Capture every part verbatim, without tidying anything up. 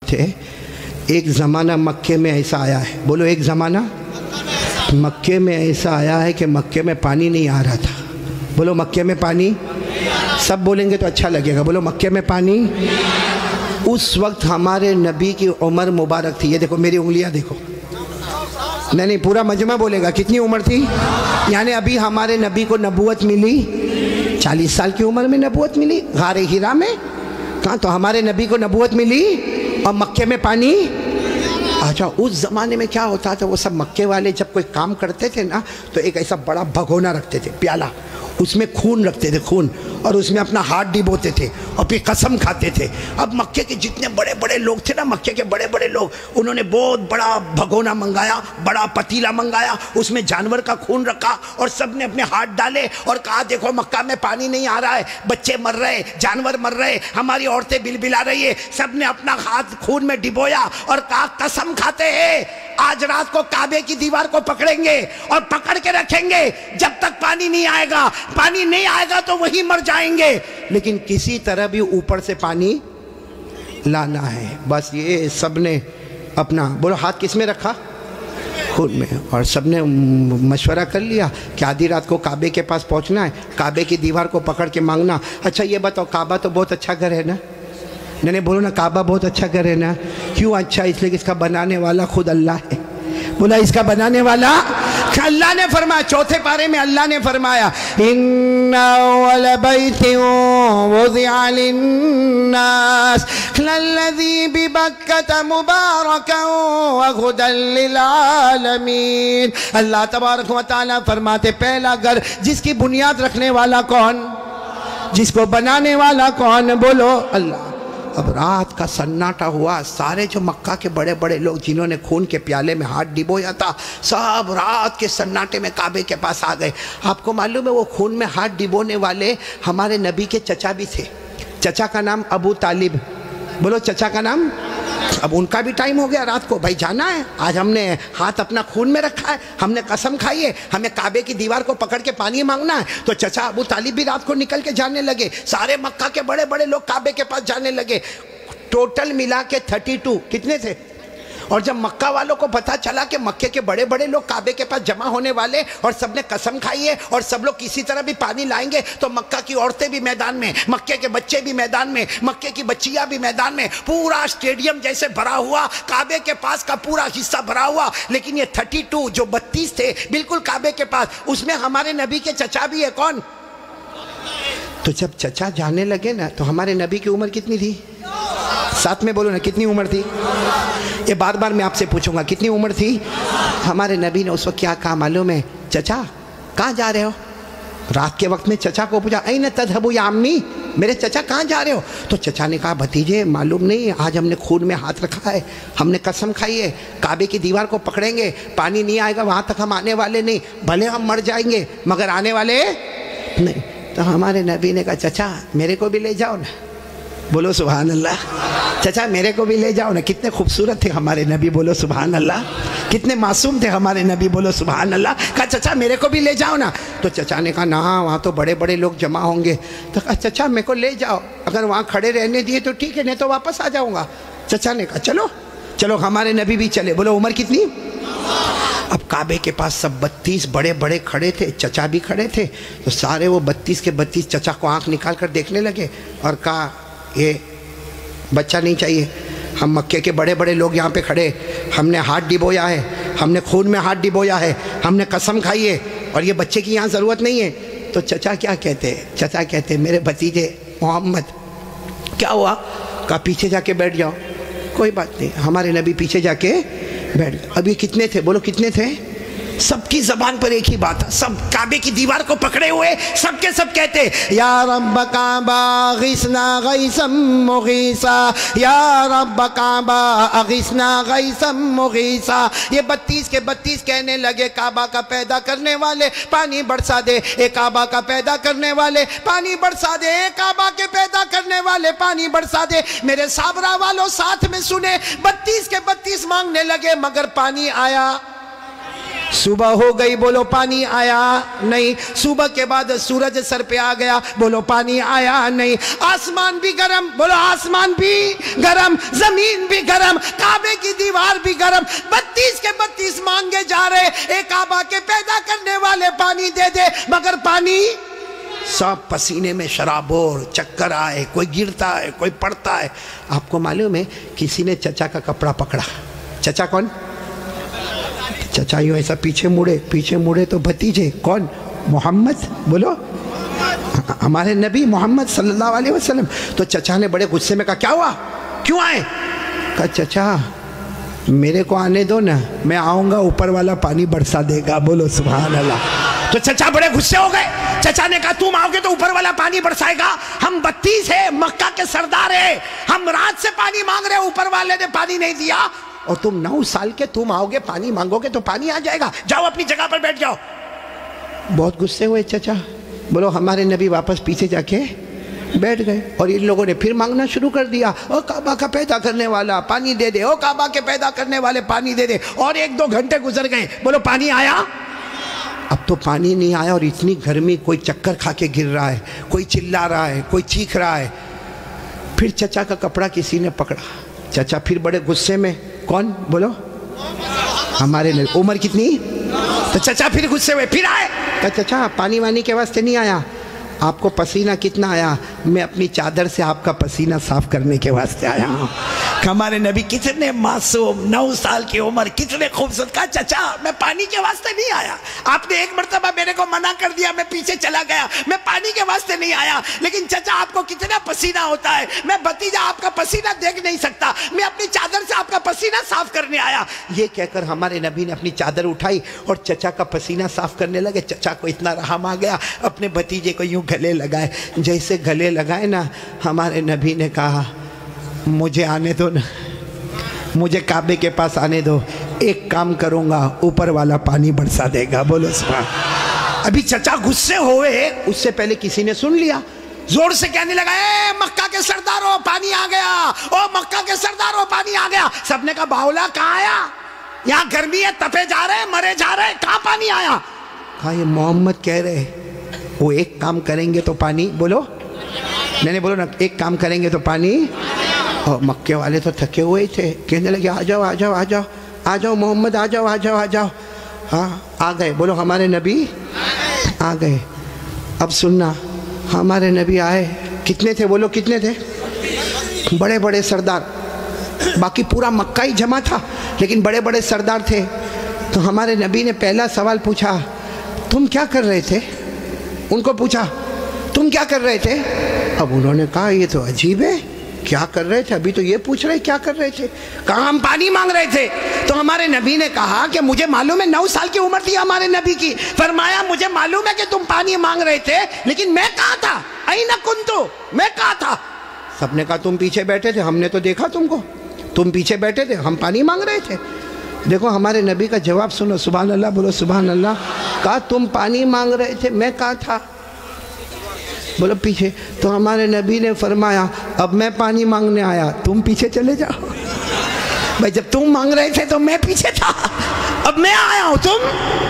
ہے، ایک زمانہ مکے میں ایسا آیا ہے، بولو ایک زمانہ مکے میں ایسا آیا ہے کہ مکے میں پانی نہیں آ رہا تھا. بولو مکے میں پانی، سب بولیں گے تو اچھا لگے گا. بولو مکے میں پانی. اس وقت ہمارے نبی کی عمر مبارک تھی. یہ دیکھو میری انگلیاں دیکھو. نہیں نہیں پورا مجمع بولے گا. کتنی عمر تھی؟ یعنی ابھی ہمارے نبی کو نبوت ملی چالیس سال کی عمر میں نبوت ملی غار ہیرا میں. کہاں تو ہمارے نبی کو نبوت ملی اور مکے میں پانی. اچھا اس زمانے میں کیا ہوتا تھا، وہ سب مکے والے جب کوئی کام کرتے تھے نا تو ایک ایسا بڑا بھگونا رکھتے تھے، پیالہ، اس میں خون رکھتے تھے، خون، اور اس میں اپنا ہاتھ ڈبوتے تھے اور پھر قسم کھاتے تھے. اب مکے کے جتنے بڑے بڑے لوگ تھے نا، مکے کے بڑے بڑے لوگ، انہوں نے بہت بڑا بھگونا منگایا، بڑا پتیلا منگایا، اس میں جانور کا خون رکھا اور سب نے اپنے ہاتھ ڈالے اور کہا دیکھو مکہ میں پانی نہیں آ رہا ہے، بچے مر رہے، جانور مر رہے، ہماری عورتیں بل بلا رہی ہے. سب نے اپنا ہاتھ خون میں ڈبویا اور کہا قسم کھاتے ہیں آج رات کو کعبے کی دیوار کو پکڑیں گے اور پکڑ کے رکھیں گے جب تک پانی نہیں آئے گا. پانی نہیں آئے گا تو وہی مر جائیں گے، لیکن کسی طرح بھی اوپر سے پانی لانا ہے. بس یہ سب نے اپنا بولو ہاتھ کس میں رکھا؟ خود میں. اور سب نے مشورہ کر لیا کہ آدھی رات کو کعبے کے پاس پہنچنا ہے، کعبے کی دیوار کو پکڑ کے مانگنا. اچھا یہ بتاؤ کعبہ تو بہت اچھا گھر ہے نا؟ نہیں نہیں بولو نا کعبہ بہت اچھا گھر ہے نا. کیوں اچھا؟ اس لیے کہ اس کا بنانے والا خود اللہ ہے. بولا اس کا بنانے والا اللہ نے فرمایا، چوتھے پارے میں اللہ نے فرمایا ان اول بیت وضع للناس للذی ببکۃ مبارکا وہدی للعالمین. اللہ تبارک و تعالیٰ فرماتے پہلا گھر جس کی بنیاد رکھنے والا کون؟ جس کو بنانے والا کون؟ بولو اللہ. اب رات کا سناٹا ہوا، سارے جو مکہ کے بڑے بڑے لوگ جنہوں نے خون کے پیالے میں ہاتھ ڈبویا تھا سب رات کے سناٹے میں کعبے کے پاس آ گئے. آپ کو معلوم ہے وہ خون میں ہاتھ ڈبونے والے ہمارے نبی کے چچا بھی تھے. چچا کا نام ابو طالب. بولو چچا کا نام. اب ان کا بھی ٹائم ہو گیا، رات کو بھائی جانا ہے، آج ہم نے ہاتھ اپنا خون میں رکھا ہے، ہم نے قسم کھائی ہے ہمیں کعبے کی دیوار کو پکڑ کے پانی مانگنا ہے. تو چچا ابو طالب بھی رات کو نکل کے جانے لگے، سارے مکہ کے بڑے بڑے لوگ کعبے کے پاس جانے لگے. ٹوٹل ملا کے تھرٹی ٹو کتنے تھے؟ اور جب مکہ والوں کو پتا چلا کہ مکے کے بڑے بڑے لوگ کعبے کے پاس جمع ہونے والے اور سب نے قسم کھائی ہے اور سب لوگ کسی طرح بھی پانی لائیں گے، تو مکہ کی عورتیں بھی میدان میں، مکے کے بچے بھی میدان میں، مکے کی بچیاں بھی میدان میں، پورا اسٹیڈیم جیسے بھرا ہوا، کعبے کے پاس کا پورا حصہ بھرا ہوا. لیکن یہ تھرٹی ٹو جو بتیس تھے بالکل کعبے کے پاس، اس میں ہمارے نبی کے چچا بھی ہے. کون؟ تو جب چچا جانے لگے نا تو ہمارے نبی کی عمر کتنی تھی؟ ساتھ میں بولو نا کتنی عمر تھی؟ یہ بار بار میں آپ سے پوچھوں گا کتنی عمر تھی؟ ہمارے نبی نے اس وقت کیا کہا معلوم ہے؟ چچا کہاں جا رہے ہو؟ رات کے وقت میں چچا کو پوچھا این تذهبوا یا امی، میرے چچا کہاں جا رہے ہو؟ تو چچا نے کہا بھتیجے معلوم نہیں، آج ہم نے خون میں ہاتھ رکھا ہے، ہم نے قسم کھائی ہے کعبے کی دیوار کو پکڑیں گے، پانی نہیں آئے گا وہاں تک ہم آنے والے نہیں، بھلے ہم مر جائیں گے مگر آنے والے نہیں. تو ہمارے نبی نے کہا چچا میرے کو بھی لے جاؤ نا. بولو سبحان اللہ. چچا میرے کو بھی لے جاؤ نا. کتنے خوبصورت تھے ہمارے نبی، بولو سبحان اللہ. کتنے معصوم تھے ہمارے نبی، بولو سبحان اللہ. کہا چچا میرے کو بھی لے جاؤ نا. تو چچا نے کہا نہ وہاں تو بڑے بڑے لوگ جمع ہوں گے. تو کہا چچا میرے کو لے جاؤ، اگر وہاں کھڑے رہنے دیے تو ٹھیک ہے، نہیں تو واپس آ جاؤں گا. چچا نے کہا چلو چلو. ہمارے نبی بھی چلے. بولو عمر کتنی؟ اب کعبے کے پاس سب بتیس بڑے بڑے کھڑے تھے، چچا بھی کھڑے تھے. تو سارے وہ بتیس کے بتیس چچا کو آنکھ نکال کر دیکھنے لگے اور کہا یہ بچہ نہیں چاہیے، ہم مکے کے بڑے بڑے لوگ یہاں پہ کھڑے، ہم نے ہاتھ ڈبویا ہے، ہم نے خون میں ہاتھ ڈبویا ہے، ہم نے قسم کھائی ہے، اور یہ بچے کی یہاں ضرورت نہیں ہے. تو چچا کیا کہتے ہیں؟ چچا کہتے ہیں میرے بھتیجے محمد کیا ہوا؟ کہا پیچھے جا کے بیٹھ جاؤ. کوئی بات نہیں. ہمارے نبی پیچھے جا کے بیٹھ گئے. اب یہ کتنے تھے؟ بولو کتنے تھے؟ سب کی زبان پر ایک ہی بات ہے، سب کعبے کی دیوار کو پکڑے ہوئے سب کے سب کہتے یا رب کعبہ اغثنا غیثا مغیثا، یا رب کعبہ اغثنا غیثا مغیثا. یہ بتیس کے بتیس کہنے لگے کعبہ کا پیدا کرنے والے پانی برسا دے، اے کعبہ کا پیدا کرنے والے پانی برسا دے، اے کعبہ کے پیدا کرنے والے پانی برسا دے. میرے صابرہ والوں ساتھ میں سنے، بتیس کے بتیس مانگنے لگے مگر پانی آیا. صبح ہو گئی، بولو پانی آیا نہیں۔ صبح کے بعد سورج سر پہ آ گیا، بولو پانی آیا نہیں۔ آسمان بھی گرم، بولو آسمان بھی گرم، زمین بھی گرم، کعبے کی دیوار بھی گرم، بتیس کے بتیس مانگے جا رہے، ایک کعبہ کے پیدا کرنے والے پانی دے دے، مگر پانی سب پسینے میں شرابور، چکر آئے، کوئی گرتا ہے، کوئی پڑتا ہے۔ آپ کو معلوم ہے کسی نے چچا کا کپڑا پکڑا۔ چچا کون؟ چچا یوں ایسا پیچھے مڑے، پیچھے مڑے تو بھتیجے کون؟ محمد، بولو ہمارے نبی محمد صلی اللہ علیہ وسلم۔ تو چچا نے بڑے غصے میں کہا کیا ہوا، کیوں آئے؟ کہا چچا میرے کو آنے دو نا، میں آؤں گا اوپر والا پانی برسا دے گا، بولو سبحان اللہ۔ تو چچا بڑے غصے ہو گئے، چچا نے کہا تم آؤ گے تو اوپر والا پانی برسائے گا؟ ہم بتیس ہیں، مکہ کے سردار ہیں، ہم رات سے پانی مانگ رہے ہیں، اوپر والے نے پانی نہیں دیا، اور تم نو سال کے تم آؤ گے پانی مانگو گے تو پانی آ جائے گا، جاؤ اپنی جگہ پر بیٹھ جاؤ۔ بہت غصے ہوئے چچا، بولو ہمارے نبی واپس پیچھے جا کے بیٹھ گئے، اور ان لوگوں نے پھر مانگنا شروع کر دیا، او کعبہ کا پیدا کرنے والا پانی دے دے، او کعبہ کے پیدا کرنے والے پانی دے دے، اور ایک دو گھنٹے گزر گئے، بولو پانی آیا؟ اب تو پانی نہیں آیا، اور اتنی گرمی، کوئی چکر کھا کے گر رہا ہے، کوئی چلا رہا ہے، کوئی چیخ رہا ہے۔ پھر چچا کا کپڑا کسی نے پکڑا، چچا پھر بڑے غصے میں، کون؟ بولو ہمارے نبی۔ عمر کتنی؟ تو چچا پھر غصے ہوئے، پھر آئے، کہا چچا پانی وانی کے واسطے نہیں آیا، آپ کو پسینہ کتنا آیا؟ میں اپنی چادر سے آپ کا پسینہ صاف کرنے کے واسطے آیا ہوں۔ ہمارے نبی کتنے معصوم، نو سال کی عمر، کتنے خوبصورت، کہا چچا میں پانی کے واسطے نہیں آیا، آپ نے ایک مرتبہ میرے کو منع کر دیا، میں پیچھے چلا گیا، میں پانی کے واسطے نہیں آیا، لیکن چچا آپ کو کتنا پسینہ ہوتا ہے، میں بھتیجا آپ کا پسینہ دیکھ نہیں سکتا، میں اپنی چادر سے آپ کا پسینہ صاف کرنے آیا۔ یہ کہہ کر ہمارے نبی نے اپنی چادر اٹھائی اور چچا کا پسینہ صاف کرنے لگے۔ چچا کو اتنا رحم آ گیا، اپنے بھتیجے کو یوں گلے لگائے، جیسے گلے لگائے نا، ہمارے نبی نے کہا مجھے آنے دو نا، مجھے کعبے کے پاس آنے دو، ایک کام کروں گا اوپر والا پانی برسا دے گا، بولو سبحان۔ ابھی چچا غصے ہوئے، اس سے پہلے کسی نے سن لیا، زور سے کہنے لگا اے مکہ کے سرداروں پانی آ گیا، او مکہ کے سرداروں پانی آ گیا۔ سب نے کہا باولا کہاں آیا؟ یہاں گرمی ہے، تپے جا رہے ہیں، مرے جا رہے ہیں، کہاں پانی آیا؟ کہا یہ محمد کہہ رہے وہ ایک کام کریں گے تو پانی، بولو نہیں نہیں بولو نا، ایک کام کریں گے تو پانی۔ اور مکے والے تو تھکے ہوئے تھے، کہنے لگے آ جاؤ آ جاؤ آ جاؤ آ جاؤ محمد آ جاؤ آ جاؤ آ جاؤ۔ ہاں آ گئے، بولو ہمارے نبی آ گئے۔ اب سننا، ہمارے نبی آئے، کتنے تھے بولو کتنے تھے؟ بڑے بڑے سردار، باقی پورا مکہ ہی جمع تھا لیکن بڑے بڑے سردار تھے۔ تو ہمارے نبی نے پہلا سوال پوچھا تم کیا کر رہے تھے؟ ان کو پوچھا تم کیا کر رہے تھے؟ اب انہوں نے کہا یہ تو عجیب ہے، کیا کر رہے تھے؟ ابھی تو یہ پوچھ رہے کیا کر رہے تھے؟ کہا ہم پانی مانگ رہے تھے۔ تو ہمارے نبی نے کہا کہ مجھے معلوم ہے، نو سال کی عمر تھی ہمارے نبی کی، فرمایا مجھے معلوم ہے کہ تم پانی مانگ رہے تھے، لیکن میں کہاں تھا؟ اینا کنتو، میں کہاں تھا؟ سب نے کہا تم پیچھے بیٹھے تھے، ہم نے تو دیکھا تم کو، تم پیچھے بیٹھے تھے، ہم پانی مانگ رہے تھے۔ دیکھو ہمارے نبی کا جواب سنو، سبحان اللہ بولو سبحان اللہ۔ کہا تم پانی مانگ رہے تھے، میں کہاں تھا؟ بولو پیچھے۔ تو ہمارے نبی نے فرمایا اب میں پانی مانگنے آیا، تم پیچھے چلے جاؤ۔ بھائی جب تم مانگ رہے تھے تو میں پیچھے تھا، اب میں آیا ہوں، تم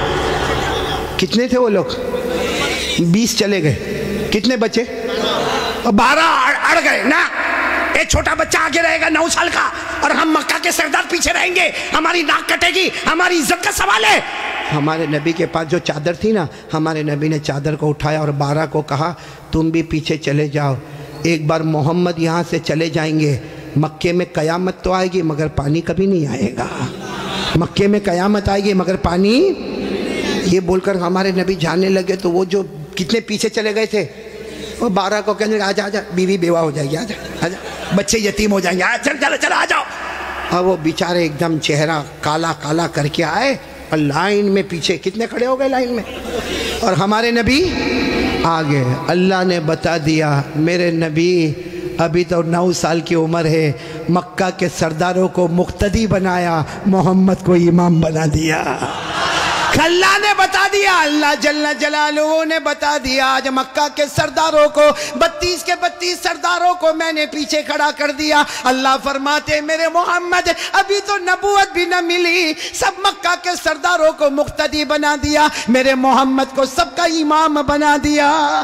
کتنے تھے وہ لوگ؟ بیس چلے گئے، کتنے بچے؟ بارہ اڑ گئے نا، ایک چھوٹا بچہ آگے رہے گا نو سال کا، اور ہم مکہ کے سردار پیچھے رہیں گے، ہماری ناک کٹے گی، ہماری عزت کا سوال ہے۔ ہمارے نبی کے پاس جو چادر تھی نا، ہمارے نبی نے چادر کو اٹھایا اور بارہ کو کہا تم بھی پیچھے چلے جاؤ، ایک بار محمد یہاں سے چلے جائیں گے، مکے میں قیامت تو آئے گی مگر پانی کبھی نہیں آئے گا، مکے میں قیامت آئے گی مگر پانی۔ یہ بول کر ہمارے نبی جانے لگے تو وہ جو کتنے پیچھے چلے گئے تھے وہ بارہ کو کہنے لگے آجا آجا، بیوی بیوہ ہو جائے گی، آجا آجا، بچے یتیم ہو جائیں گے، چل چل چل آ جاؤ۔ اور وہ بیچارے ایک دم چہرہ کالا کالا کر کے آئے اور لائن میں پیچھے کتنے کھڑے ہو گئے لائن میں، اور ہمارے نبی آگے۔ اللہ نے بتا دیا میرے نبی ابھی تو نو سال کی عمر ہے، مکہ کے سرداروں کو مقتدی بنایا، محمد کو امام بنا دیا۔ اللہ نے بتا دیا، اللہ جل جلالہ نے بتا دیا، آج مکہ کے سرداروں کو، بتیس کے بتیس سرداروں کو میں نے پیچھے کھڑا کر دیا۔ اللہ فرماتے میرے محمد ابھی تو نبوت بھی نہ ملی، سب مکہ کے سرداروں کو مقتدی بنا دیا، میرے محمد کو سب کا امام بنا دیا۔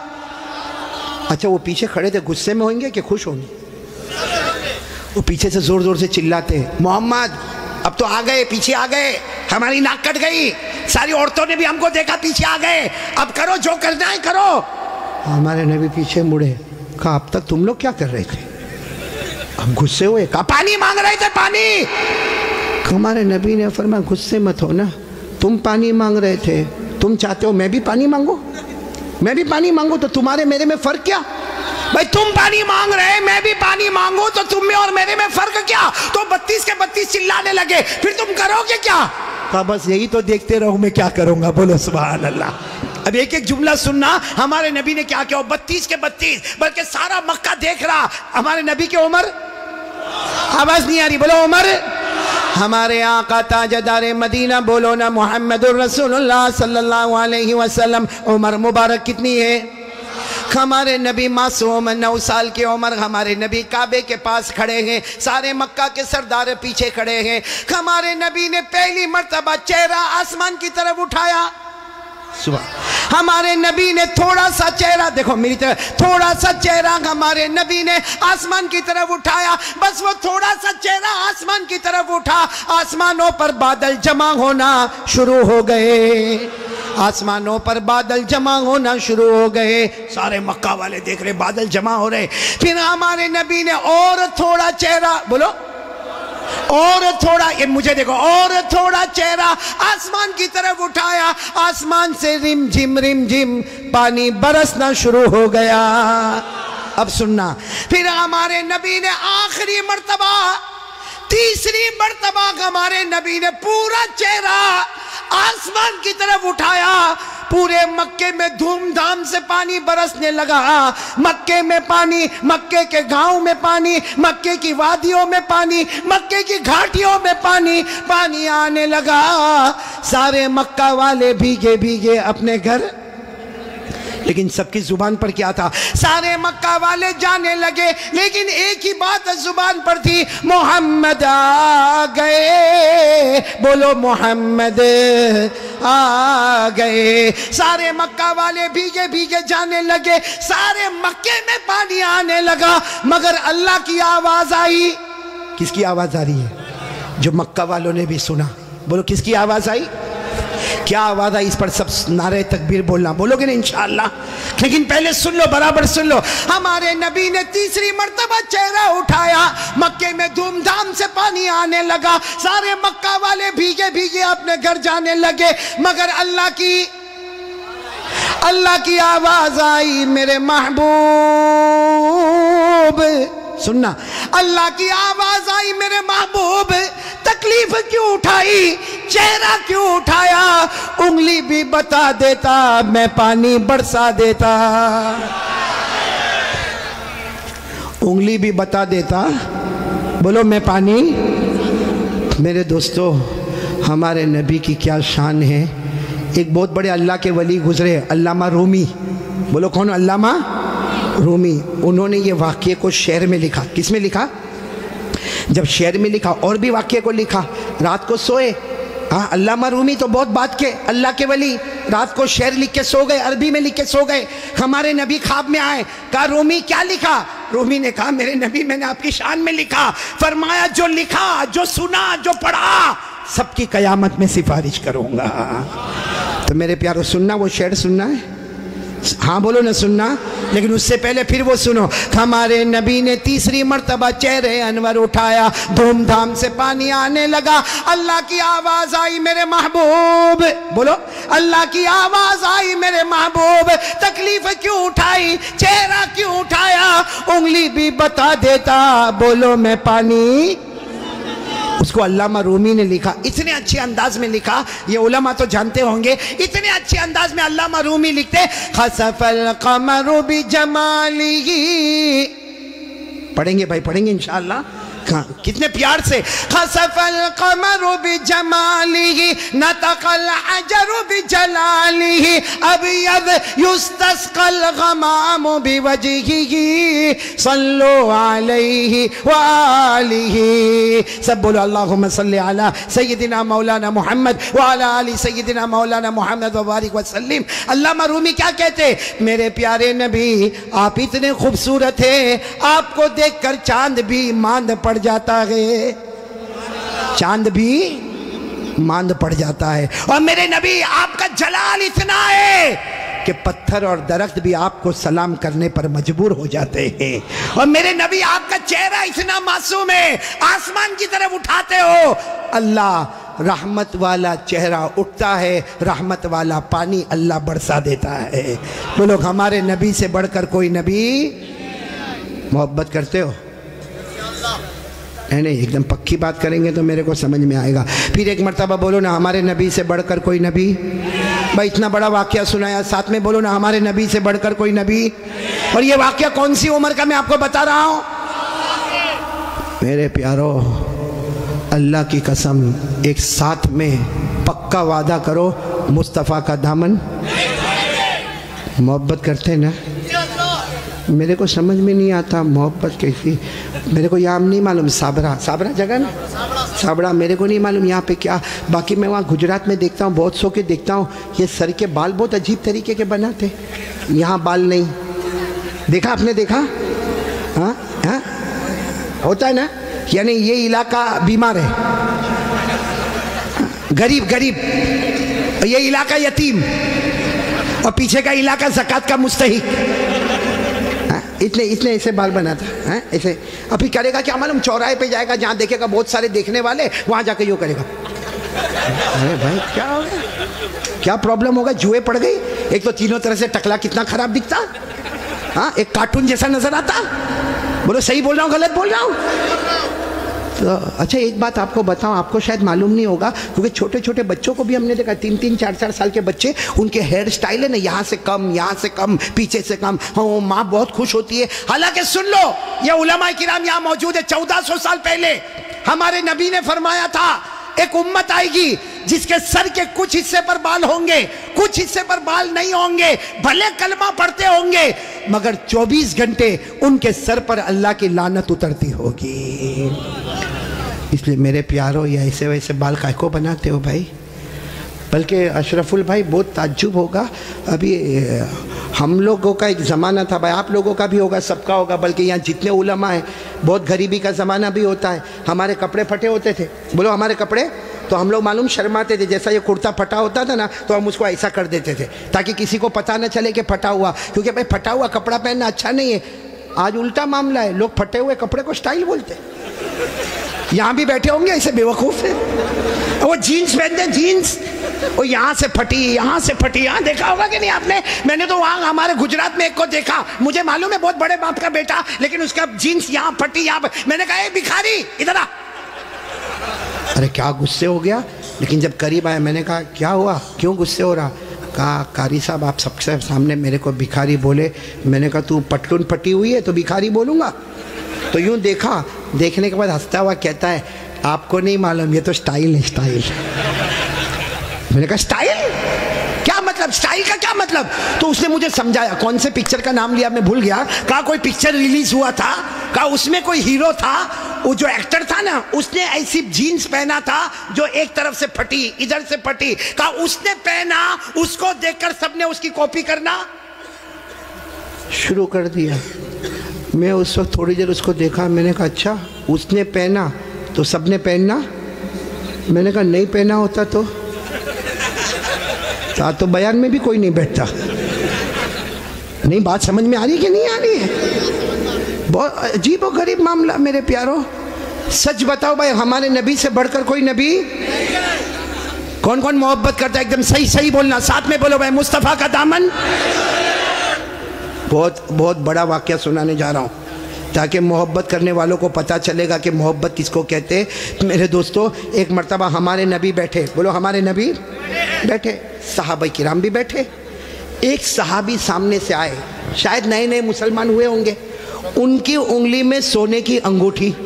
اچھا وہ پیچھے کھڑے تھے غصے میں ہوئیں گے کہ خوش ہوں گے؟ وہ پیچھے سے زور زور سے چلاتے محمد اب تو آ گئے، پیچھے آ گئے، ہماری ناک کٹ گئی، ساری عورتوں نے بھی ہم کو دیکھا پیچھے آ گئے، اب کرو جو کرنا ہے کرو۔ ہمارے نبی پیچھے مڑے، کہا اب تک تم لوگ کیا کر رہے تھے؟ ہم غصے ہوئے، کہا پانی مانگ رہے تھے پانی۔ ہمارے نبی نے فرمایا غصے مت ہو نا، تم پانی مانگ رہے تھے، تم چاہتے ہو میں بھی پانی مانگوں؟ میں بھی پانی مانگوں تو تمہارے میرے میں فرق کیا؟ بھائی تم پانی مانگ رہے میں بھی پانی مانگوں تو تم میں اور میرے میں فرق کیا؟ تو بتیس کے بتیس چلانے لگے، پھر تم کرو گے کیا؟ کہا بس یہی تو دیکھتے رہو، میں کیا کروں گا؟ بولو سبحان اللہ۔ اب ایک ایک جملہ سننا، ہمارے نبی نے کیا کیا؟ بتیس کے بتیس، بلکہ سارا مکہ دیکھ رہا، ہمارے نبی کی عمر آواز نہیں آ رہی، بولو عمر۔ ہمارے آقا تاجدار مدینہ، بولو نا محمد الرسول اللہ صلی اللہ علیہ وسلم، عمر مبارک کتنی ہے؟ ہمارے نبی معصوم نو سال کی عمر، ہمارے نبی کعبے کے پاس کھڑے ہیں، سارے مکہ کے سردار پیچھے کھڑے ہیں۔ ہمارے نبی نے پہلی مرتبہ چہرہ آسمان کی طرف اٹھایا، ہمارے نبی نے تھوڑا سا چہرہ، دیکھو میری طرف، تھوڑا سا چہرہ ہمارے نبی نے آسمان کی طرف اٹھایا، بس وہ تھوڑا سا چہرہ آسمان کی طرف اٹھا، آسمانوں پر بادل جمع ہونا شروع ہو گئے، آسمانوں پر بادل جمع ہونا شروع ہو گئے، سارے مکہ والے دیکھ رہے بادل جمع ہو رہے۔ پھر ہمارے نبی نے اور تھوڑا چہرہ، بولو اور تھوڑا، یہ مجھے دیکھو، اور تھوڑا چہرہ آسمان کی طرف اٹھایا، آسمان سے رم جھم رم جھم پانی برسنا شروع ہو گیا۔ اب سننا، پھر ہمارے نبی نے آخری مرتبہ، تیسری مرتبہ ہمارے نبی نے پورا چہرہ آسمان کی طرف اٹھایا، پورے مکے میں دھوم دھام سے پانی برسنے لگا، مکے میں پانی، مکے کے گاؤں میں پانی، مکے کی وادیوں میں پانی، مکے کی گھاٹیوں میں پانی، پانی آنے لگا، سارے مکہ والے بھیگے بھیگے اپنے گھر۔ لیکن سب کی زبان پر کیا تھا؟ سارے مکہ والے جانے لگے، لیکن ایک ہی بات زبان پر تھی، محمد آ گئے، بولو محمد آ گئے۔ سارے مکہ والے بھیگے بھیگے جانے لگے، سارے مکے میں پانی آنے لگا، مگر اللہ کی آواز آئی۔ کس کی آواز آ رہی ہے؟ جو مکہ والوں نے بھی سنا، بولو کس کی آواز آئی؟ کیا آواز آئی؟ اس پر سب نعرہ تکبیر بولنا، بولو گے نا انشاءاللہ؟ لیکن پہلے سن لو، برابر سن لو، ہمارے نبی نے تیسری مرتبہ چہرہ اٹھایا، مکے میں دھوم دھام سے پانی آنے لگا، سارے مکہ والے بھیگے بھیگے اپنے گھر جانے لگے، مگر اللہ کی اللہ کی آواز آئی، میرے محبوب، سننا، اللہ کی آواز آئی، میرے محبوب تکلیف کیوں اٹھائی، چہرہ کیوں اٹھایا، انگلی بھی بتا دیتا میں پانی برسا دیتا، انگلی بھی بتا دیتا، بولو میں پانی۔ میرے دوستو، ہمارے نبی کی کیا شان ہے۔ ایک بہت بڑے اللہ کے ولی گزرے، علامہ رومی، بولو کون؟ علامہ رومی۔ انہوں نے یہ واقعے کو شعر میں لکھا۔ کس میں لکھا؟ جب شعر میں لکھا، اور بھی واقعے کو لکھا، رات کو سوئے، ہاں علامہ رومی تو بہت بات کے اللہ کے ولی، رات کو شعر لکھ کے سو گئے، عربی میں لکھ کے سو گئے، ہمارے نبی خواب میں آئے، کہا رومی کیا لکھا؟ رومی نے کہا میرے نبی میں نے آپ کی شان میں لکھا، فرمایا جو لکھا، جو سنا، جو پڑھا، سب کی قیامت میں سفارش کروں گا۔ تو میرے پیارو سننا، وہ شعر سننا ہے، ہاں بولو نہ سننا، لیکن اس سے پہلے پھر وہ سنو، ہمارے نبی نے تیسری مرتبہ چہرے انور اٹھایا، دھوم دھام سے پانی آنے لگا، اللہ کی آواز آئی، میرے محبوب، بولو اللہ کی آواز آئی، میرے محبوب تکلیف کیوں اٹھائی، چہرہ کیوں اٹھایا، انگلی بھی بتا دیتا، بولو میں پانی۔ اس کو علامہ رومی نے لکھا، اتنے اچھے انداز میں لکھا، یہ علماء تو جانتے ہوں گے، اتنے اچھے انداز میں علامہ رومی لکھتے، خسف القمر بجمالہ، پڑھیں گے بھائی، پڑھیں گے انشاءاللہ، کتنے پیار سے خسف القمر بجمالہ نطق الحجر بجلالہ ابیض یستسقى الغمام بوجہہ صلو علیہ وآلہ. سب بولو اللہم صلی علی سیدنا مولانا محمد وعلی آل سیدنا مولانا محمد وبارک وسلم. علامہ رومی کیا کہتے؟ میرے پیارے نبی آپ اتنے خوبصورت ہیں، آپ کو دیکھ کر چاند بھی ماند پڑ جاتا ہے، چاند بھی ماند پڑ جاتا ہے. اور میرے نبی آپ کا جلال اتنا ہے کہ پتھر اور درخت بھی آپ کو سلام کرنے پر مجبور ہو جاتے ہیں. اور میرے نبی آپ کا چہرہ اتنا معصوم ہے، آسمان کی طرف اٹھاتے ہو اللہ رحمت والا چہرہ اٹھتا ہے، رحمت والا پانی اللہ برسا دیتا ہے. وہ لوگ ہمارے نبی سے بڑھ کر کوئی نبی محبت کرتے ہو؟ نہیں نہیں، ایک دم پکی بات کریں گے تو میرے کو سمجھ میں آئے گا. پھر ایک مرتبہ بولو نا ہمارے نبی سے بڑھ کر کوئی نبی. بھائی اتنا بڑا واقعہ سنایا، ساتھ میں بولو نا ہمارے نبی سے بڑھ کر کوئی نبی. اور یہ واقعہ کون سی عمر کا میں آپ کو بتا رہا ہوں؟ میرے پیارو اللہ کی قسم ایک ساتھ میں پکا وعدہ کرو، مصطفیٰ کا دامن محبت کرتے نا. میرے کو سمجھ میں نہیں آتا محبت کیسی. میرے کو یہاں نہیں معلوم صابرہ صابرہ جگہ نا صابرہ میرے کو نہیں معلوم یہاں پہ کیا. باقی میں وہاں گجرات میں دیکھتا ہوں، بہت سو کے دیکھتا ہوں یہ سر کے بال بہت عجیب طریقے کے بناتے. یہاں بال نہیں دیکھا آپ نے؟ دیکھا ہاں ہاں ہوتا ہے نا. یعنی یہ علاقہ بیمار ہے، غریب غریب، یہ علاقہ یتیم، اور پیچھے کا علاقہ زکوٰۃ کا مستحق. اتنے اتنے ایسے بال بناتا ہے ایسے. ابھی کرے گا کیا معلوم؟ چوراہے پہ جائے گا جہاں دیکھے گا بہت سارے دیکھنے والے، وہاں جا کے یوں کرے گا. ارے بھائی کیا ہوگا؟ کیا پرابلم ہوگا؟ جوئے پڑ گئی. ایک تو تینوں طرح سے ٹکلا کتنا خراب دکھتا، ہاں ایک کارٹون جیسا نظر آتا. بولو صحیح بول رہا ہوں غلط بول رہا ہوں؟ تو اچھا ایک بات آپ کو بتاؤں، آپ کو شاید معلوم نہیں ہوگا کیونکہ چھوٹے چھوٹے بچوں کو بھی ہم نے دیکھا، تین تین چار چار سال کے بچے، ان کے ہیئر سٹائل ہے نا یہاں سے کم یہاں سے کم پیچھے سے کم. ہاں ماں بہت خوش ہوتی ہے. حالانکہ سن لو یہ علماء کرام یہاں موجود ہے، چودہ سو سال پہلے ہمارے نبی نے فرمایا تھا ایک امت آئے گی جس کے سر کے کچھ حصے پر بال ہوں گے، کچھ حصے پر بال نہیں ہوں گے، بھلے کلمہ پڑھتے ہوں گے مگر چوبیس گھنٹے ان کے سر پر اللہ کی لعنت اترتی ہوگی. اس لیے میرے پیارو یہ ایسے ویسے بال کائے کو بناتے ہو بھائی؟ بلکہ اشرف البھائی بہت تعجب ہوگا، ابھی ہم لوگوں کا ایک زمانہ تھا بھائی، آپ لوگوں کا بھی ہوگا، سب کا ہوگا، بلکہ یہاں جتنے علماء ہیں بہت غریبی کا زمانہ بھی ہوتا ہے. ہمارے کپڑے پھٹے ہوتے تھے، بولو ہمارے کپڑے، تو ہم لوگ معلوم شرماتے تھے. جیسا یہ کرتا پھٹا ہوتا تھا نا تو ہم اس کو ایسا کر دیتے تھے تاکہ کسی کو پتہ نہ چلے کہ پھٹا ہوا، کیونکہ بھائی پھٹا ہوا کپڑا پہننا اچھا نہیں ہے. آج الٹا معاملہ ہے، لوگ پھٹے ہوئے کپڑے کو سٹائل بولتے. یہاں بھی بیٹھے ہوں گے ایسے بے وقوف ہیں، وہ جینز پہنتے ہیں جینز، وہ یہاں سے پھٹی یہاں سے پھٹی. یہاں دیکھا ہوگا کہ نہیں آپ نے؟ میں نے تو وہاں ہمارے گجرات میں ایک کو دیکھا، مجھے معلوم ہے بہت بڑے باپ کا بیٹا، لیکن اس کا جینز یہاں پھٹی یہاں پر. میں نے کہا اے بھکاری ادھر آ. ارے کیا غصے ہو گیا، لیکن جب قریب آیا میں نے کہا کیا ہوا، کیوں غصے ہو رہا؟ کہا قاری صاحب آپ سب سے سامنے میرے کو بھکاری بولے. میں نے کہا تو پٹلون پھٹی ہوئی ہے تو بھکاری بولوں گا؟ تو یوں دیکھا، دیکھنے کے بعد ہنستا ہوا کہتا ہے آپ کو نہیں معلوم یہ تو سٹائل ہے سٹائل. میں نے کہا سٹائل کیا مطلب؟ سٹائل کا کیا مطلب؟ تو اس نے مجھے سمجھایا. کون سے پکچر کا نام لیا میں بھول گیا. کہا کوئی پکچر ریلیز ہوا تھا، کہا اس میں کوئی ہیرو تھا، وہ جو ایکٹر تھا نا اس نے ایسی جینز پہنا تھا جو ایک طرف سے پھٹی ادھر سے پھٹی. کہا اس نے پہنا، اس کو دیکھ کر سب نے اس کی کاپی کرنا شروع کر دیا. میں اس وقت تھوڑی دیر اس کو دیکھا، میں نے کہا اچھا اس نے پہنا تو سب نے پہننا؟ میں نے کہا نہیں پہنا ہوتا تو تو بیان میں بھی کوئی نہیں بیٹھتا. نہیں بات سمجھ میں آ رہی کہ نہیں آ رہی ہے؟ بہت عجیب و غریب معاملہ میرے پیاروں. سچ بتاؤ بھائی ہمارے نبی سے بڑھ کر کوئی نبی؟ کون کون محبت کرتا ہے؟ ایک دم صحیح صحیح بولنا، ساتھ میں بولو بھائی مصطفیٰ کا دامن. بہت بہت بڑا واقعہ سنانے جا رہا ہوں تاکہ محبت کرنے والوں کو پتہ چلے گا کہ محبت کس کو کہتے. میرے دوستو ایک مرتبہ ہمارے نبی بیٹھے، بولو ہمارے نبی بیٹھے، صحابہ کرام بھی بیٹھے. ایک صحابی سامنے سے آئے، شاید نئے نئے مسلمان ہوئے ہوں گے. ان کی انگلی میں سونے کی انگوٹھی،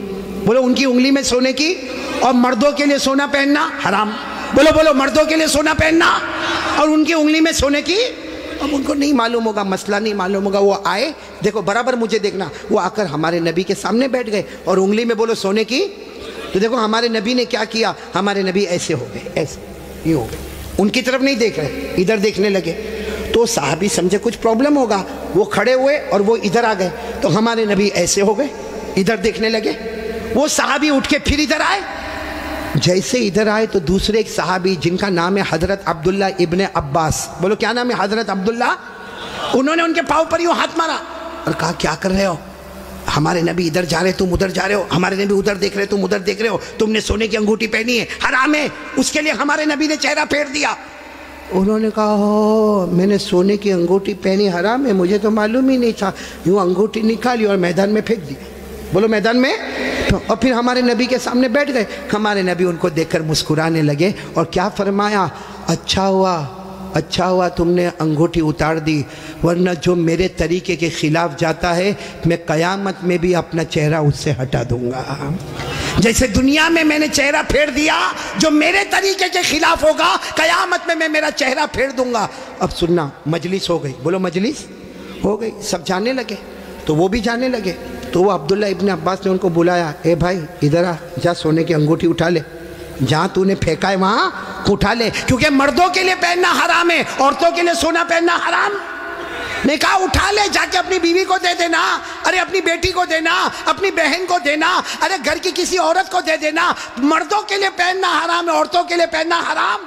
بولو ان کی انگلی میں سونے کی اور مردوں کے لیے سونا پہننا حرام. بولو بولو مردوں کے لیے سونا پہننا اور ان کی انگلی میں سونے کی. اب ان کو نہیں معلوم ہوگا, مسئلہ نہیں معلوم ہوگا. وہ آئے, دیکھو برابر مجھے دیکھنا, وہ آ کر ہمارے نبی کے سامنے بیٹھ گئے اور انگلی میں بولو سونے کی. تو دیکھو ہمارے نبی نے کیا کیا, ہمارے نبی ایسے ہو گئے, ایسے یہ ہو گئے, ان کی طرف نہیں دیکھ رہے, ادھر دیکھنے لگے. تو صحابی سمجھے کچھ پرابلم ہوگا, وہ کھڑے ہوئے اور وہ ادھر آ گئے. تو ہمارے نبی ایسے ہو گئے, ادھر دیکھنے لگے. وہ صحابی اٹھ کے پھر ادھر آئے. جیسے ادھر آئے تو دوسرے ایک صحابی جن کا نام ہے حضرت عبداللہ ابن عباس, بولو کیا نام ہے, حضرت عبداللہ, انہوں نے ان کے پاؤں پر یوں ہاتھ مارا اور کہا کیا کر رہے ہو, ہمارے نبی ادھر جا رہے تم ادھر جا رہے ہو, ہمارے نبی ادھر دیکھ رہے تم ادھر دیکھ رہے ہو, تم نے سونے کی انگوٹھی پہنی ہے, حرام ہے, اس کے لیے ہمارے نبی نے چہرہ پھیر دیا. انہوں نے کہا ہو میں نے سونے کی انگوٹھی پہنی, حرام ہے, مجھے تو معلوم ہی نہیں تھا. یوں انگوٹھی نکالی اور میدان میں پھینک دی. بولو میدان میں. اور پھر ہمارے نبی کے سامنے بیٹھ گئے. ہمارے نبی ان کو دیکھ کر مسکرانے لگے اور کیا فرمایا, اچھا ہوا اچھا ہوا تم نے انگوٹھی اتار دی, ورنہ جو میرے طریقے کے خلاف جاتا ہے میں قیامت میں بھی اپنا چہرہ اس سے ہٹا دوں گا. جیسے دنیا میں میں نے چہرہ پھیر دیا, جو میرے طریقے کے خلاف ہوگا قیامت میں میں میرا چہرہ پھیر دوں گا. اب سننا, مجلس ہو گئی, بولو مجلس ہو گئی, سب جانے لگے. تو وہ بھی جانے لگے. تو وہ عبداللہ ابن عباس نے ان کو بلایا, اے بھائی ادھر آ, جا سونے کی انگوٹھی اٹھا لے, جہاں تو نے پھینکا ہے وہاں اٹھا لے, کیونکہ مردوں کے لیے پہننا حرام ہے, عورتوں کے لیے سونا پہننا حرام. نے کہا اٹھا لے, جا کے اپنی بیوی کو دے دینا, ارے اپنی بیٹی کو دینا, اپنی بہن کو دینا, ارے گھر کی کسی عورت کو دے دینا. مردوں کے لیے پہننا حرام ہے, عورتوں کے لیے پہننا حرام.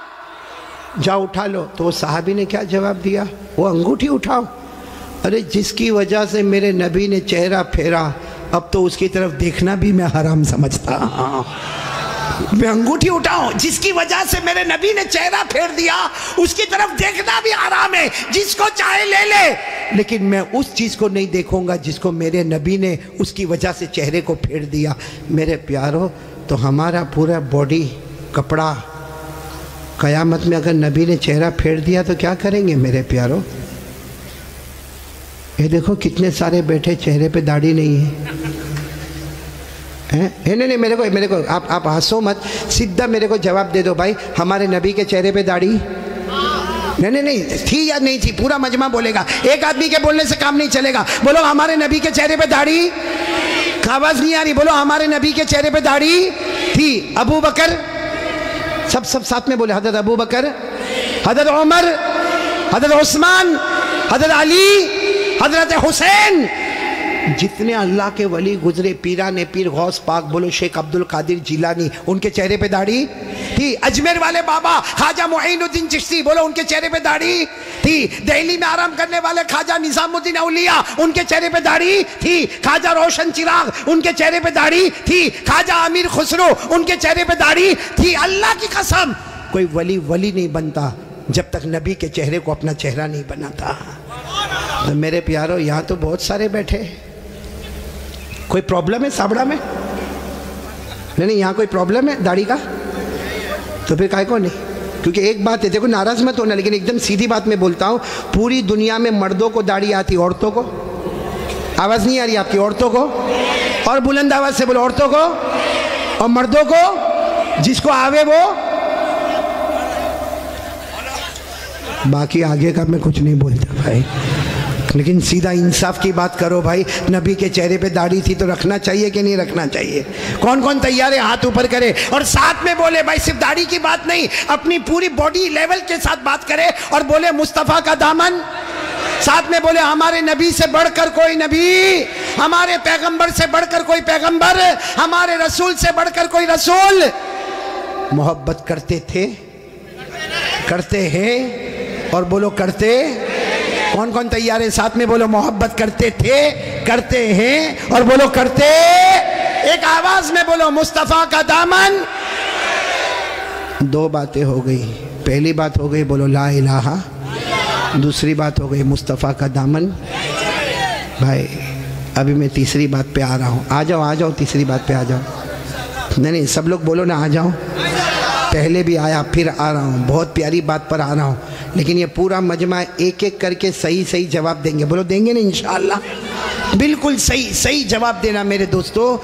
جا اٹھا لو. تو وہ صحابی نے کیا جواب دیا, وہ انگوٹھی اٹھاؤ. ارے جس کی وجہ سے میرے نبی نے چہرہ پھیرا, اب تو اس کی طرف دیکھنا بھی میں حرام سمجھتا. میں انگوٹھی اٹھاؤں, جس کی وجہ سے میرے نبی نے چہرہ پھیر دیا اس کی طرف دیکھنا بھی حرام ہے. جس کو چاہے لے لے, لیکن میں اس چیز کو نہیں دیکھوں گا جس کو میرے نبی نے اس کی وجہ سے چہرے کو پھیر دیا. میرے پیارو, تو ہمارا پورا باڈی کپڑا قیامت میں اگر نبی نے چہرہ پھیر دیا تو کیا کریں گے میرے پیارو. یہ دیکھو کتنے سارے بیٹھے چہرے پہ داڑھی نہیں ہے. نہیں نہیں میرے کو میرے کو آپ آپ ہنسو مت, سیدھا میرے کو جواب دے دو بھائی, ہمارے نبی کے چہرے پہ داڑھی نہیں نہیں نہیں تھی یا نہیں تھی, پورا مجمع بولے گا, ایک آدمی کے بولنے سے کام نہیں چلے گا. بولو ہمارے نبی کے چہرے پہ داڑھی, آواز نہیں آ رہی, بولو ہمارے نبی کے چہرے پہ داڑھی تھی. ابو بکر, سب سب ساتھ میں بولے, حضرت ابو بکر, حضرت عمر, حضرت عثمان, حضرت علی, حضرت حسین, جتنے اللہ کے ولی گزرے, پیران پیر غوث پاک, بولو شیخ عبد القادر جیلانی, ان کے چہرے پہ داڑھی تھی. اجمیر والے بابا خواجہ معین الدین چشتی, بولو ان کے چہرے پہ داڑھی تھی. دہلی میں آرام کرنے والے خواجہ نظام الدین اولیاء, ان کے چہرے پہ داڑھی تھی. خواجہ روشن چراغ, ان کے چہرے پہ داڑھی تھی. خواجہ امیر خسرو, ان کے چہرے پہ داڑھی تھی. اللہ کی قسم, کوئی ولی ولی نہیں بنتا جب تک نبی کے چہرے کو اپنا چہرہ نہیں بناتا. میرے پیارو, یہاں تو بہت سارے بیٹھے, کوئی پرابلم ہے سابڑا میں؟ نہیں نہیں, یہاں کوئی پرابلم ہے داڑھی کا؟ تو پھر کائے کو نہیں, کیونکہ ایک بات ہے, دیکھو ناراض مت ہونا, لیکن ایک دم سیدھی بات میں بولتا ہوں, پوری دنیا میں مردوں کو داڑھی آتی, عورتوں کو آواز نہیں آ رہی آپ کی, عورتوں کو, اور بلند آواز سے بولو, عورتوں کو اور مردوں کو, جس کو آوے وہ. باقی آگے کا میں کچھ نہیں بولتا بھائی, لیکن سیدھا انصاف کی بات کرو بھائی. نبی کے چہرے پہ داڑھی تھی تو رکھنا چاہیے کہ نہیں رکھنا چاہیے؟ کون کون تیار ہے ہاتھ اوپر کرے, اور ساتھ میں بولے بھائی صرف داڑھی کی بات نہیں, اپنی پوری باڈی لیول کے ساتھ بات کرے اور بولے مصطفیٰ کا دامن. ساتھ میں بولے ہمارے نبی سے بڑھ کر کوئی نبی, ہمارے پیغمبر سے بڑھ کر کوئی پیغمبر, ہمارے رسول سے بڑھ کر کوئی رسول. محبت کرتے تھے, کرتے ہیں, اور بولو کرتے. کون کون تیار ہے ساتھ میں بولو محبت کرتے تھے, کرتے ہیں, اور بولو کرتے. ایک آواز میں بولو مصطفیٰ کا دامن. دو باتیں ہو گئی, پہلی بات ہو گئی بولو لا الہ, دوسری بات ہو گئی مصطفیٰ کا دامن. بھائی ابھی میں تیسری بات پہ آ رہا ہوں, آ جاؤ آ جاؤ تیسری بات پہ آ جاؤ. نہیں نہیں سب لوگ بولو نا آ جاؤ, پہلے بھی آیا پھر آ رہا ہوں, بہت پیاری بات پر آ رہا ہوں, لیکن یہ پورا مجمع ایک ایک کر کے صحیح صحیح جواب دیں گے. بولو دیں گے نا انشاءاللہ, بالکل صحیح صحیح جواب دینا میرے دوستو.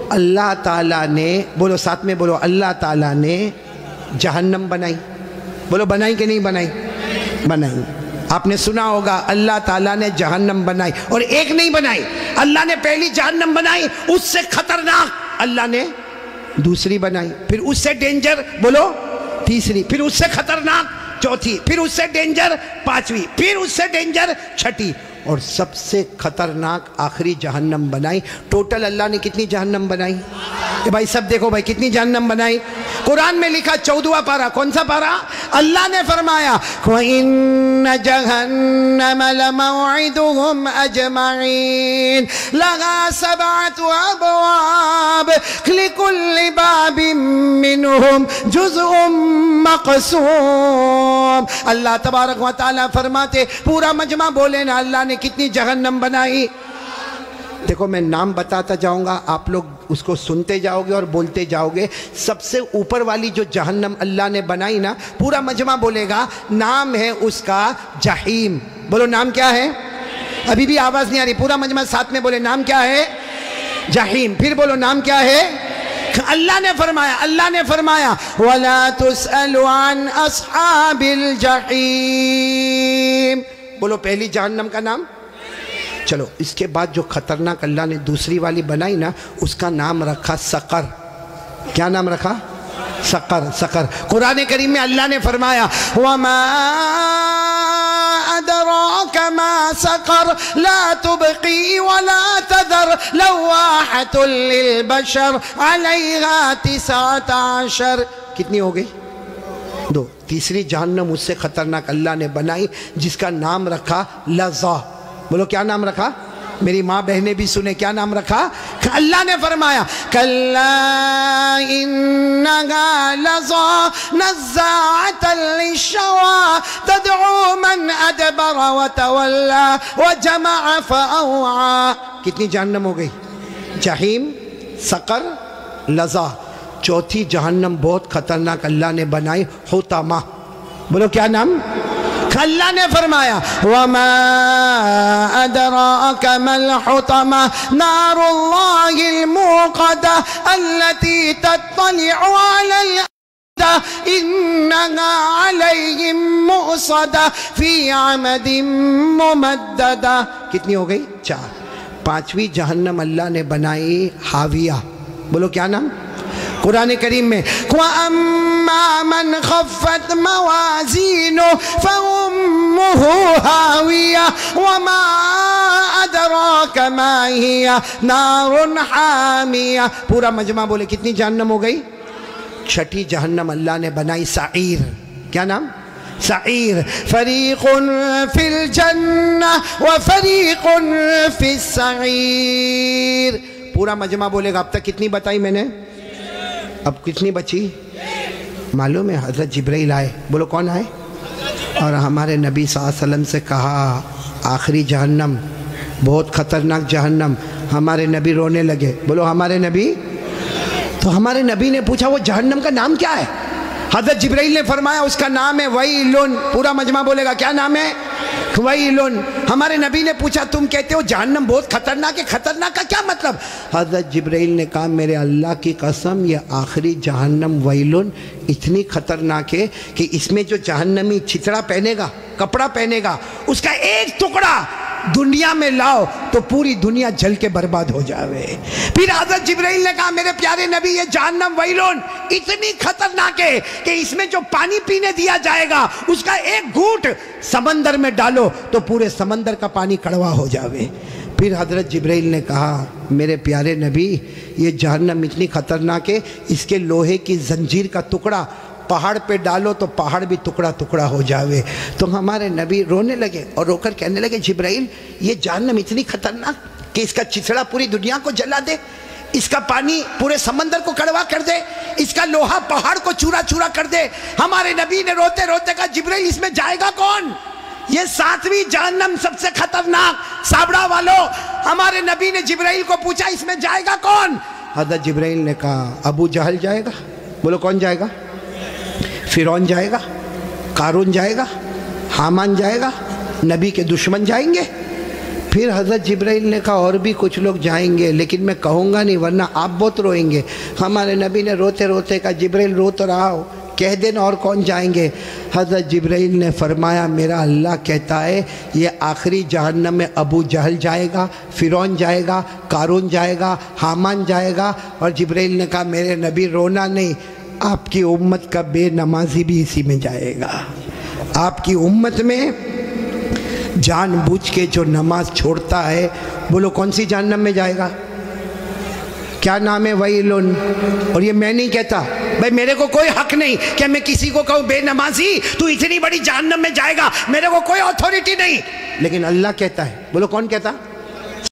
اللہ تعالیٰ نے، بولو ساتھ میں بولو، اللہ تعالیٰ نے جہنم بنائی. بولو بنائی کہ نہیں بنائی؟ بنائی. آپ نے سنا ہوگا اللہ تعالیٰ نے جہنم بنائی، اور ایک نہیں بنائی. اللہ نے پہلی جہنم بنائی، اس سے خطرناک اللہ نے دوسری بنائی، پھر اس سے ڈینجر بولو تیسری، پھر اس سے خطرناک چوتھی، پھر اس سے ڈینجر پانچویں، پھر اس سے ڈینجر چھٹی، اور سب سے خطرناک آخری جہنم بنائی. ٹوٹل اللہ نے کتنی جہنم بنائی؟ کہ بھائی سب دیکھو بھائی کتنی جہنم بنائی. قرآن میں لکھا چودواں پارہ، کون سا پارہ؟ اللہ نے فرمایا وَإِنَّ جَهَنَّمَ لَمَوْعِدُهُمْ أَجْمَعِينَ لَهَا سَبْعَةُ أَبْوَابٍ لِكُلِّ بَابٍ مِّنْهُمْ جُزْءٌ مَّقْسُومٌ. اللہ تبارک و تعالیٰ فرماتے پورا مجمع بولے نا اللہ نے کتنی جہنم بنائی. دیکھو میں نام بتاتا جاؤں گا، آپ لوگ اس کو سنتے جاؤ گے اور بولتے جاؤ گے. سب سے اوپر والی جو جہنم اللہ نے بنائی نا، پورا مجمع بولے گا، نام ہے اس کا جہیم. بولو نام کیا ہے؟ ابھی بھی آواز نہیں آ رہی، پورا مجمع ساتھ میں بولے نام کیا ہے؟ جہیم. پھر بولو نام کیا ہے؟ اللہ نے فرمایا اللہ نے فرمایا وَلَا تُسْأَلُ عَنْ أَصْحَابِ الْجَحِيمِ. بولو پہلی جہنم کا نام. چلو اس کے بعد جو خطرناک اللہ نے دوسری والی بنائی نا، اس کا نام رکھا سقر. کیا نام رکھا؟ سقر. سقر. قرآن کریم میں اللہ نے فرمایا وَمَا أَدْرَاكَ مَا سَقَرْ لَا تُبْقِي وَلَا تَذَرْ لَوَّاحَةٌ لِلْبَشَرِ عَلَيْهَا تِسْعَةَ عَشَرَ. کتنی ہو گئی؟ دو. تیسری جہنم اس سے خطرناک اللہ نے بنائی، جس کا نام رکھا لظا. بولو کیا نام رکھا؟ میری ماں بہنیں بھی سنیں، کیا نام رکھا؟ اللہ نے فرمایا کَلَّا إِنَّهَا لَظَى نَزَّاعَةً لِلشَّوَىٰ تَدْعُو مَنْ أَدْبَرَ وَتَوَلَّىٰ وَجَمَعَ فَأَوْعَىٰ. کتنی جہنم ہو گئی؟ جہیم، سقر، لظا. چوتھی جہنم بہت خطرناک اللہ نے بنائی، حطمہ. بولو کیا نام؟ اللہ نے فرمایا وَمَا أَدْرَاكَ مَا الْحُطَمَةُ نَارُ اللَّهِ الْمُوقَدَةُ الَّتِي تَطَّلِعُ عَلَى الْأَفْئِدَةِ إِنَّهَا عَلَيْهِمْ مُؤْصَدَةٌ فِي عَمَدٍ مُمَدَّدَةٍ. کتنی ہو گئی؟ چار. پانچویں جہنم اللہ نے بنائی حاویہ. بولو کیا نام؟ قرآن کریم میں وَأَمَّا مَنْ خَفَّتْ مَوَازِينُهُ فَأُمُّهُ هَاوِيَةٌ وَمَا أَدْرَاكَ مَا هِيَ نَارٌ حَامِيَةٌ. پورا مجمع بولے کتنی جہنم ہو گئی؟ چھٹی جہنم اللہ نے بنائی سعیر. کیا نام؟ سعیر. فَرِيقٌ فِي الْجَنَّةِ وَفَرِيقٌ فِي السَّعِيرِ. پورا مجمع بولے گا اب تک کتنی بتائی میں نے؟ اب کتنی بچی؟ معلوم ہے حضرت جبرائیل آئے. بولو کون آئے؟ اور ہمارے نبی صلی اللہ علیہ وسلم سے کہا آخری جہنم بہت خطرناک جہنم. ہمارے نبی رونے لگے. بولو ہمارے نبی. تو ہمارے نبی نے پوچھا وہ جہنم کا نام کیا ہے؟ حضرت جبرائیل نے فرمایا اس کا نام ہے ویلن. پورا مجمع بولے گا کیا نام ہے؟ ویلن. ہمارے نبی نے پوچھا تم کہتے ہو جہنم بہت خطرناک ہے، خطرناک کا کیا مطلب؟ حضرت جبرائیل نے کہا میرے اللہ کی قسم یہ آخری جہنم ویلن اتنی خطرناک ہے کہ اس میں جو جہنمی چھتڑا پہنے گا، کپڑا پہنے گا، اس کا ایک ٹکڑا دنیا میں لاؤ تو پوری دنیا جل کے برباد ہو جاوے. پھر حضرت جبرائیل نے کہا میرے پیارے نبی یہ جہنم ویلون اتنی خطرناک ہے کہ اس میں جو پانی پینے دیا جائے گا اس کا ایک گھونٹ سمندر میں ڈالو تو پورے سمندر کا پانی کڑوا ہو جاوے. پھر حضرت جبرائیل نے کہا میرے پیارے نبی یہ جہنم اتنی خطرناک ہے اس کے لوہے کی زنجیر کا ٹکڑا پہاڑ پہ ڈالو تو پہاڑ بھی ٹکڑا ٹکڑا ہو جاوے. تو ہمارے نبی رونے لگے اور رو کر کہنے لگے جبرائیل یہ جہنم اتنی خطرناک کہ اس کا چتڑا پوری دنیا کو جلا دے، اس کا پانی پورے سمندر کو کڑوا کر دے، اس کا لوہا پہاڑ کو چورا چورا کر دے. ہمارے نبی نے روتے روتے کہا جبرائیل اس میں جائے گا کون؟ یہ ساتویں جہنم سب سے خطرناک. سابڑا والو ہمارے نبی نے جبرائیل کو پوچھا اس میں جائے گا کون؟ حضرت جبرائیل نے کہا ابو جہل جائے گا. بولو کون جائے گا؟ فرعون جائے گا، قارون جائے گا، حامان جائے گا، نبی کے دشمن جائیں گے. پھر پھر حضرت جبرائیل نے کہا اور بھی کچھ لوگ جائیں گے لیکن میں کہوں گا نہیں ورنہ آپ بہت روئیں گے۔ ہمارے نبی نے روتے روتے کہا جبرائیل رو تو رہا ہو، کہہ دینا اور کون جائیں گے۔ حضرت جبرائیل نے فرمایا میرا اللہ کہتا ہے یہ آخری جہنم میں ابو جہل جائے گا، فرعون جائے گا، قارون جائے گا، حامان جائے گا۔ اور جبرائیل نے کہا میرے نبی رونا نہیں، آپ کی امت کا بے نمازی بھی اسی میں جائے گا۔ آپ کی امت میں جان بوجھ کے جو نماز چھوڑتا ہے، بولو کون سی جہنم میں جائے گا؟ کیا نام ہے؟ ویلن۔ اور یہ میں نہیں کہتا بھائی، میرے کو کوئی حق نہیں کہ میں کسی کو کہوں بے نمازی تو اتنی بڑی جہنم میں جائے گا، میرے کو کوئی اتھارٹی نہیں، لیکن اللہ کہتا ہے۔ بولو کون کہتا؟